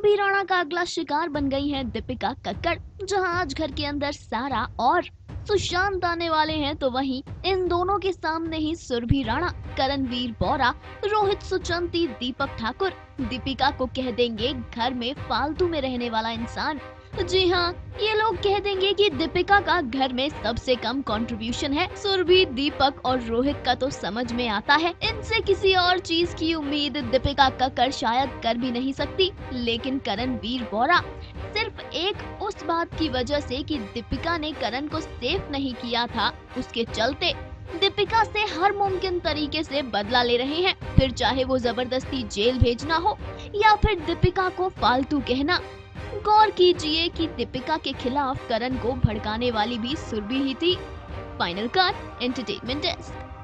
सुरभि राणा का अगला शिकार बन गई हैं दीपिका कक्कड़। जहां आज घर के अंदर सारा और सुशांत आने वाले हैं, तो वहीं इन दोनों के सामने ही सुरभि राणा, करणवीर बौरा, रोहित सुचंती, दीपक ठाकुर दीपिका को कह देंगे घर में फालतू में रहने वाला इंसान। जी हाँ, ये लोग कह देंगे कि दीपिका का घर में सबसे कम कंट्रीब्यूशन है। सुरभि, दीपक और रोहित का तो समझ में आता है, इनसे किसी और चीज की उम्मीद दीपिका कक्कड़ शायद कर भी नहीं सकती। लेकिन करणवीर बौरा सिर्फ एक उस बात की वजह से कि दीपिका ने करण को सेफ नहीं किया था, उसके चलते दीपिका से हर मुमकिन तरीके से बदला ले रहे हैं। फिर चाहे वो जबरदस्ती जेल भेजना हो या फिर दीपिका को फालतू कहना। गौर कीजिए कि दीपिका के खिलाफ करण को भड़काने वाली भी सुरभि ही थी। Final cut entertainment desk.